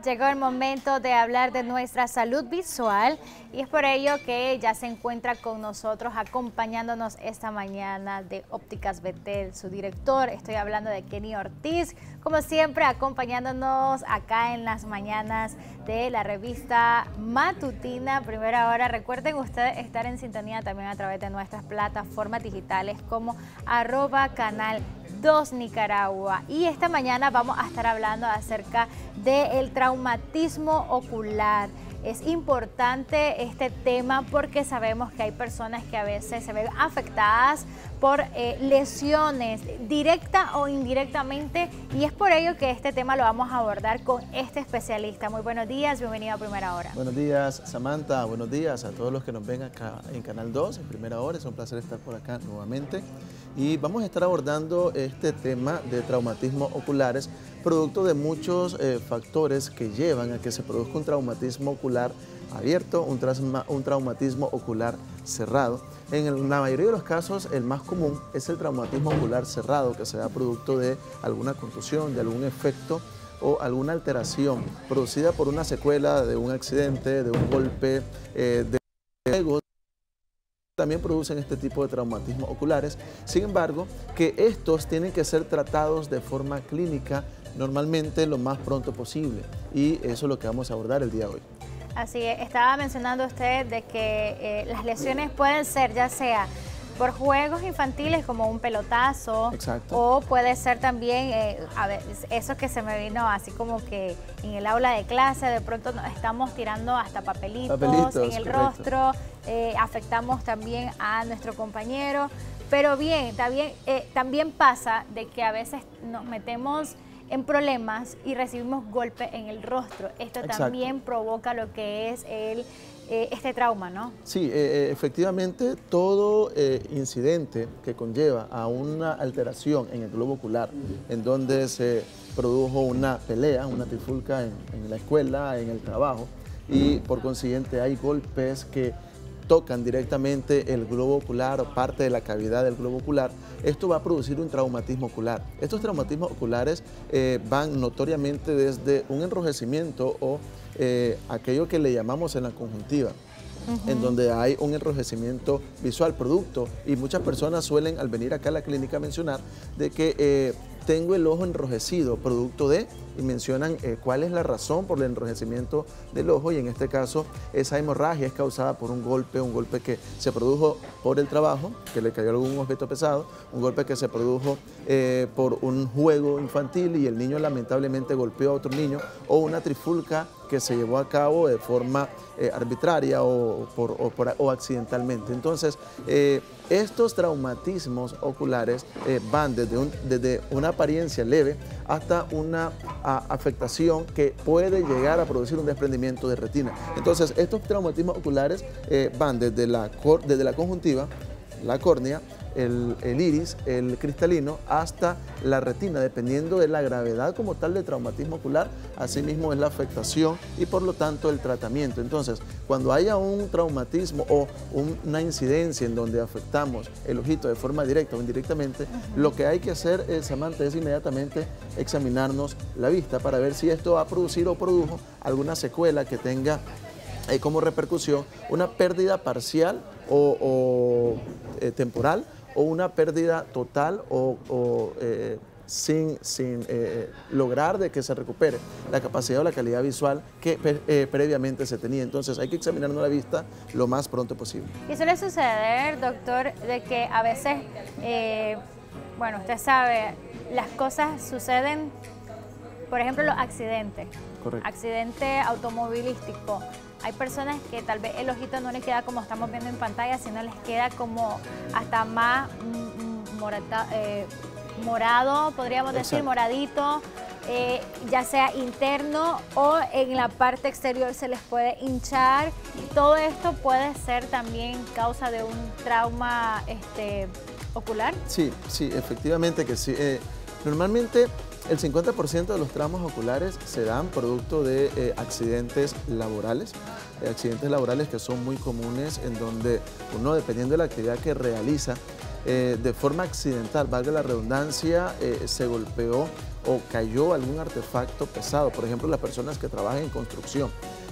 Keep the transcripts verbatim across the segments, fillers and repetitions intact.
Llegó el momento de hablar de nuestra salud visual y es por ello que ya se encuentra con nosotros acompañándonos esta mañana de Ópticas Betel, su director. Estoy hablando de Kenny Ortiz, como siempre acompañándonos acá en las mañanas de la revista matutina Primera Hora. Recuerden ustedes estar en sintonía también a través de nuestras plataformas digitales como arroba canal dos Nicaragua. Y esta mañana vamos a estar hablando acerca del traumatismo ocular. Es importante este tema porque sabemos que hay personas que a veces se ven afectadas por eh, lesiones directa o indirectamente, y es por ello que este tema lo vamos a abordar con este especialista. Muy buenos días, bienvenido a Primera Hora. Buenos días, Samantha, buenos días a todos los que nos ven acá en Canal dos, en Primera Hora. Es un placer estar por acá nuevamente y vamos a estar abordando este tema de traumatismo oculares, producto de muchos eh, factores que llevan a que se produzca un traumatismo ocular abierto, un, trauma, un traumatismo ocular cerrado. En la mayoría de los casos, el más común es el traumatismo ocular cerrado, que se da producto de alguna contusión, de algún efecto o alguna alteración producida por una secuela de un accidente, de un golpe, eh, de juegos. También producen este tipo de traumatismos oculares. Sin embargo, que estos tienen que ser tratados de forma clínica, normalmente lo más pronto posible. Y eso es lo que vamos a abordar el día de hoy. Así es, estaba mencionando usted de que eh, las lesiones pueden ser ya sea por juegos infantiles como un pelotazo. Exacto. O puede ser también, eh, a ver, eso que se me vino así como que en el aula de clase de pronto estamos tirando hasta papelitos, papelitos en el correcto. rostro, eh, afectamos también a nuestro compañero, pero bien, también, eh, también pasa de que a veces nos metemos en problemas y recibimos golpes en el rostro. Esto Exacto. también provoca lo que es el, eh, este trauma, ¿no? Sí, eh, efectivamente, todo eh, incidente que conlleva a una alteración en el globo ocular, en donde se produjo una pelea, una trifulca en, en la escuela, en el trabajo, y por consiguiente hay golpes que tocan directamente el globo ocular o parte de la cavidad del globo ocular, esto va a producir un traumatismo ocular. Estos traumatismos oculares eh, van notoriamente desde un enrojecimiento o eh, aquello que le llamamos en la conjuntiva, uh-huh. en donde hay un enrojecimiento visual producto, y muchas personas suelen al venir acá a la clínica mencionar de que eh, tengo el ojo enrojecido producto de, y mencionan eh, cuál es la razón por el enrojecimiento del ojo, y en este caso esa hemorragia es causada por un golpe, un golpe que se produjo por el trabajo, que le cayó algún objeto pesado, un golpe que se produjo eh, por un juego infantil y el niño lamentablemente golpeó a otro niño, o una trifulca que se llevó a cabo de forma eh, arbitraria o, por, o, por, o accidentalmente. Entonces, eh, estos traumatismos oculares eh, van desde, un, desde una apariencia leve hasta una a, afectación que puede llegar a producir un desprendimiento de retina. Entonces, estos traumatismos oculares eh, van desde la, desde la conjuntiva, la córnea, el, el iris, el cristalino, hasta la retina, dependiendo de la gravedad como tal del traumatismo ocular. Asimismo es la afectación y por lo tanto el tratamiento. Entonces, cuando haya un traumatismo o un, una incidencia en donde afectamos el ojito de forma directa o indirectamente, uh-huh. lo que hay que hacer, eh, Samantha, es inmediatamente examinarnos la vista para ver si esto va a producir o produjo alguna secuela que tenga eh, como repercusión una pérdida parcial o, o eh, temporal, o una pérdida total o, o eh, sin, sin eh, lograr de que se recupere la capacidad o la calidad visual que eh, previamente se tenía. Entonces hay que examinarnos la vista lo más pronto posible. Y suele suceder, doctor, de que a veces, eh, bueno, usted sabe, las cosas suceden, por ejemplo, los accidentes. Correcto. Accidente automovilístico. Hay personas que tal vez el ojito no les queda como estamos viendo en pantalla, sino les queda como hasta más morata, eh, morado, podríamos Exacto. decir, moradito, eh, ya sea interno o en la parte exterior se les puede hinchar. Todo esto puede ser también causa de un trauma este, ocular. Sí, sí, efectivamente que sí. Eh, normalmente el cincuenta por ciento de los traumas oculares se dan producto de eh, accidentes laborales, eh, accidentes laborales que son muy comunes, en donde uno, dependiendo de la actividad que realiza, eh, de forma accidental, valga la redundancia, eh, se golpeó o cayó algún artefacto pesado, por ejemplo, las personas que trabajan en construcción,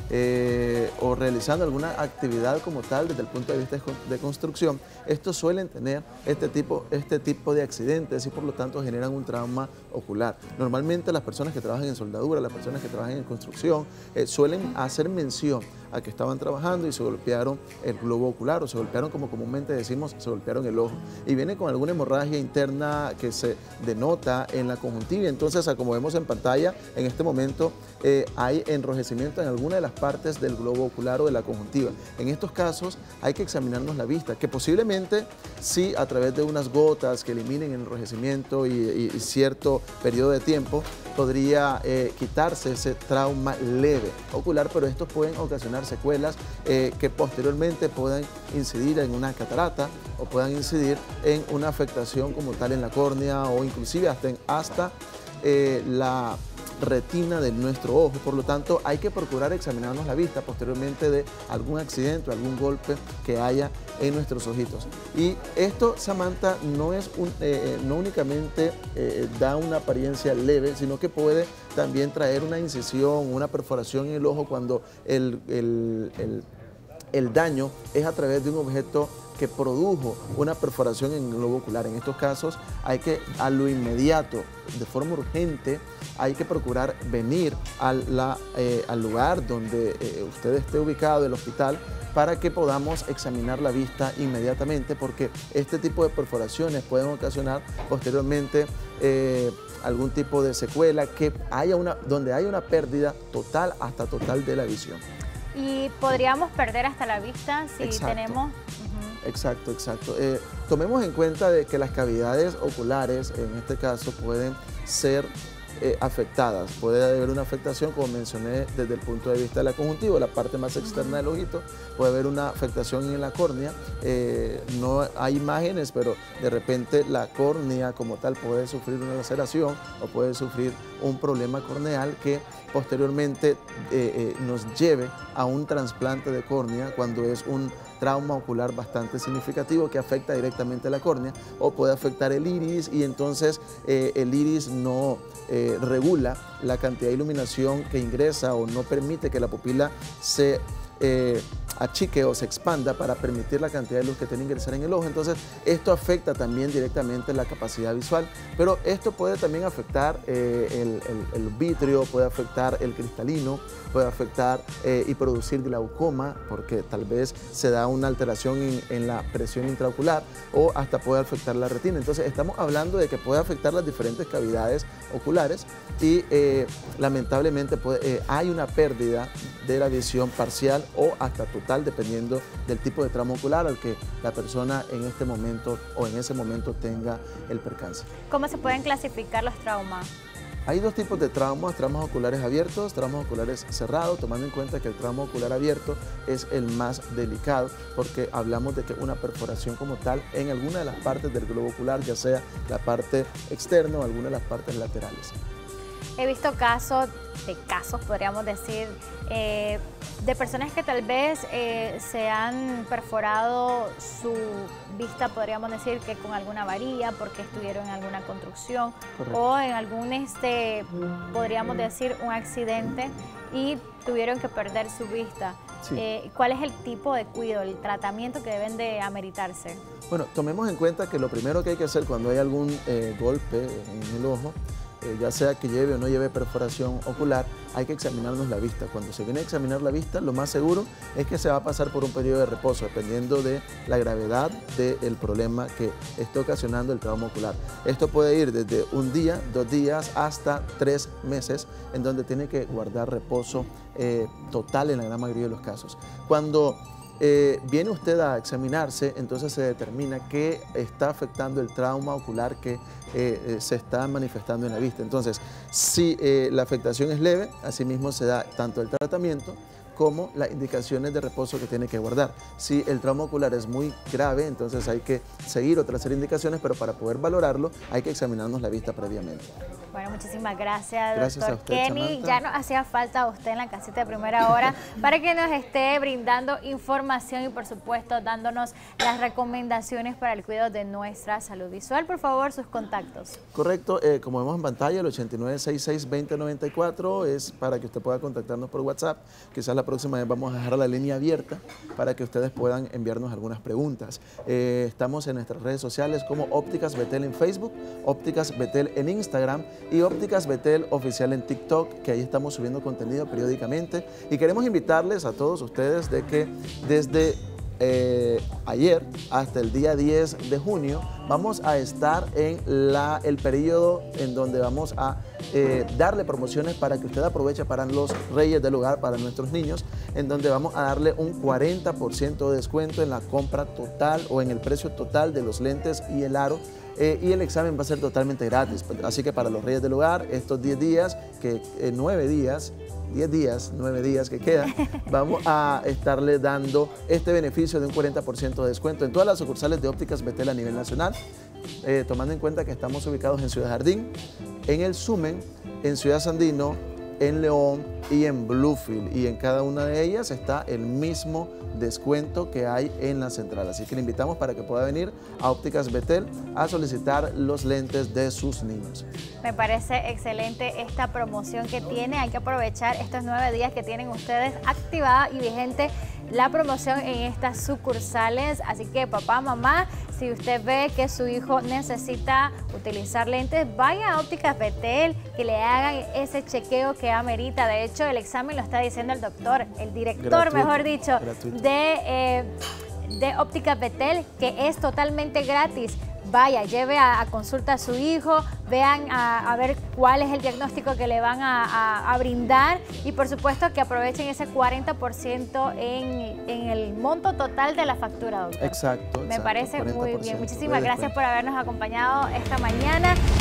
Eh, o realizando alguna actividad como tal desde el punto de vista de construcción, estos suelen tener este tipo, este tipo de accidentes y por lo tanto generan un trauma ocular. Normalmente las personas que trabajan en soldadura, las personas que trabajan en construcción, eh, suelen hacer mención a que estaban trabajando y se golpearon el globo ocular o se golpearon, como comúnmente decimos, se golpearon el ojo. Y viene con alguna hemorragia interna que se denota en la conjuntiva. Entonces, como vemos en pantalla, en este momento eh, hay enrojecimiento en alguna de las partes del globo ocular o de la conjuntiva. En estos casos hay que examinarnos la vista, que posiblemente sí, a través de unas gotas que eliminen el enrojecimiento y, y, y cierto periodo de tiempo, podría eh, quitarse ese trauma leve ocular, pero estos pueden ocasionar secuelas eh, que posteriormente puedan incidir en una catarata o puedan incidir en una afectación como tal en la córnea o inclusive hasta, en, hasta eh, la retina de nuestro ojo. Por lo tanto, hay que procurar examinarnos la vista posteriormente de algún accidente o algún golpe que haya en nuestros ojitos. Y esto, Samantha, no, es un, eh, no únicamente eh, da una apariencia leve, sino que puede también traer una incisión, una perforación en el ojo cuando el, el, el, el daño es a través de un objeto que produjo una perforación en el globo ocular. En estos casos hay que a lo inmediato, de forma urgente, hay que procurar venir a la, eh, al lugar donde eh, usted esté ubicado, el hospital, para que podamos examinar la vista inmediatamente, porque este tipo de perforaciones pueden ocasionar posteriormente eh, algún tipo de secuela, que haya una, donde hay una pérdida total, hasta total de la visión. Y podríamos perder hasta la vista si Exacto. tenemos... Exacto, exacto. Eh, tomemos en cuenta de que las cavidades oculares, en este caso, pueden ser eh, afectadas. Puede haber una afectación, como mencioné, desde el punto de vista de la conjuntiva, la parte más externa del ojito. Puede haber una afectación en la córnea. Eh, no hay imágenes, pero de repente la córnea como tal puede sufrir una laceración o puede sufrir un problema corneal que posteriormente eh, eh, nos lleve a un trasplante de córnea cuando es un trauma ocular bastante significativo que afecta directamente a la córnea, o puede afectar el iris y entonces eh, el iris no eh, regula la cantidad de iluminación que ingresa o no permite que la pupila se eh, achique o se expanda para permitir la cantidad de luz que tiene que ingresar en el ojo. Entonces esto afecta también directamente la capacidad visual, pero esto puede también afectar eh, el, el, el vitrio, puede afectar el cristalino, puede afectar eh, y producir glaucoma, porque tal vez se da una alteración en, en la presión intraocular, o hasta puede afectar la retina. Entonces estamos hablando de que puede afectar las diferentes cavidades oculares y eh, lamentablemente puede, eh, hay una pérdida de la visión parcial o hasta total, dependiendo del tipo de trauma ocular al que la persona en este momento o en ese momento tenga el percance. ¿Cómo se pueden clasificar los traumas? Hay dos tipos de traumas, traumas oculares abiertos, traumas oculares cerrados, tomando en cuenta que el trauma ocular abierto es el más delicado, porque hablamos de que una perforación como tal en alguna de las partes del globo ocular, ya sea la parte externa o alguna de las partes laterales. He visto casos, de casos podríamos decir, eh, de personas que tal vez eh, se han perforado su vista, podríamos decir que con alguna varilla, porque estuvieron en alguna construcción. Correcto. O en algún, este, podríamos decir, un accidente y tuvieron que perder su vista. Sí. Eh, ¿Cuál es el tipo de cuidado, el tratamiento que deben de ameritarse? Bueno, tomemos en cuenta que lo primero que hay que hacer cuando hay algún eh, golpe en el ojo, Eh, ya sea que lleve o no lleve perforación ocular, hay que examinarnos la vista. Cuando se viene a examinar la vista, lo más seguro es que se va a pasar por un periodo de reposo, dependiendo de la gravedad del problema que esté ocasionando el trauma ocular. Esto puede ir desde un día, dos días, hasta tres meses, en donde tiene que guardar reposo eh, total en la gran mayoría de los casos. Cuando Eh, viene usted a examinarse, entonces se determina qué está afectando el trauma ocular que eh, se está manifestando en la vista. Entonces, si eh, la afectación es leve, asimismo se da tanto el tratamiento como las indicaciones de reposo que tiene que guardar. Si el trauma ocular es muy grave, entonces hay que seguir otras serie de indicaciones, pero para poder valorarlo hay que examinarnos la vista previamente. Bueno, muchísimas gracias, Gracias doctor a usted, Kenny. Samantha. Ya nos hacía falta a usted en la casita de primera hora para que nos esté brindando información y, por supuesto, dándonos las recomendaciones para el cuidado de nuestra salud visual. Por favor, sus contactos. Correcto, eh, como vemos en pantalla, el ochenta y nueve sesenta y seis veinte noventa y cuatro es para que usted pueda contactarnos por WhatsApp. Quizás la próxima vez vamos a dejar la línea abierta para que ustedes puedan enviarnos algunas preguntas. Eh, estamos en nuestras redes sociales como Ópticas Betel en Facebook, Ópticas Betel en Instagram y Ópticas Betel Oficial en TikTok, que ahí estamos subiendo contenido periódicamente. Y queremos invitarles a todos ustedes de que desde eh, ayer hasta el día diez de junio vamos a estar en la, el periodo en donde vamos a eh, darle promociones para que usted aproveche para los reyes del hogar, para nuestros niños, en donde vamos a darle un cuarenta por ciento de descuento en la compra total o en el precio total de los lentes y el aro. Eh, y el examen va a ser totalmente gratis. Así que para los reyes del hogar, estos diez días, que eh, nueve días, diez días, nueve días que quedan, vamos a estarle dando este beneficio de un cuarenta por ciento de descuento en todas las sucursales de Ópticas Betel a nivel nacional, eh, tomando en cuenta que estamos ubicados en Ciudad Jardín, en El Sumen, en Ciudad Sandino, en León y en Bluefield, y en cada una de ellas está el mismo descuento que hay en la central. Así que le invitamos para que pueda venir a Ópticas Betel a solicitar los lentes de sus niños. Me parece excelente esta promoción que tiene. Hay que aprovechar estos nueve días que tienen ustedes activada y vigente la promoción en estas sucursales. Así que papá, mamá, si usted ve que su hijo necesita utilizar lentes, vaya a Ópticas Betel, que le hagan ese chequeo que amerita. De hecho, el examen lo está diciendo el doctor, el director, gratuito, mejor dicho, gratuito. de, eh, de Ópticas Betel, que es totalmente gratis. Vaya, lleve a, a consulta a su hijo, vean a, a ver cuál es el diagnóstico que le van a, a, a brindar y por supuesto que aprovechen ese cuarenta por ciento en, en el monto total de la factura, doctor. Exacto. Me exacto, parece muy bien. Muchísimas gracias por habernos acompañado esta mañana.